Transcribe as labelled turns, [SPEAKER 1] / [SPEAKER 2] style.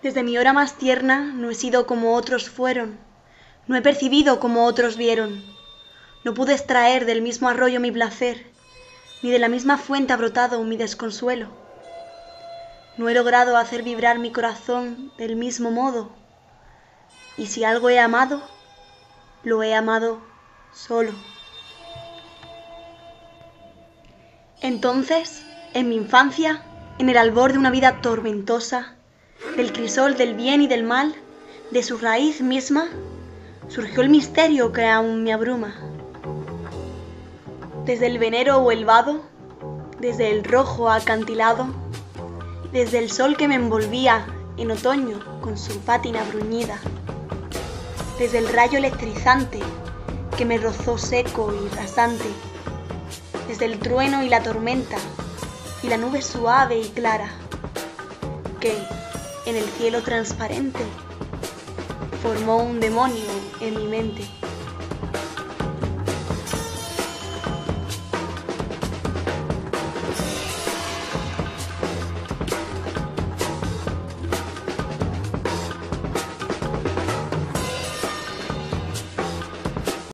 [SPEAKER 1] Desde mi hora más tierna no he sido como otros fueron, no he percibido como otros vieron, no pude extraer del mismo arroyo mi placer, ni de la misma fuente ha brotado mi desconsuelo. No he logrado hacer vibrar mi corazón del mismo modo, y si algo he amado, lo he amado solo. Entonces, en mi infancia, en el albor de una vida tormentosa, del crisol del bien y del mal, de su raíz misma, surgió el misterio que aún me abruma. Desde el venero o el vado, desde el rojo acantilado, desde el sol que me envolvía en otoño con su pátina bruñida, desde el rayo electrizante que me rozó seco y rasante, desde el trueno y la tormenta y la nube suave y clara, que, en el cielo transparente, formó un demonio en mi mente.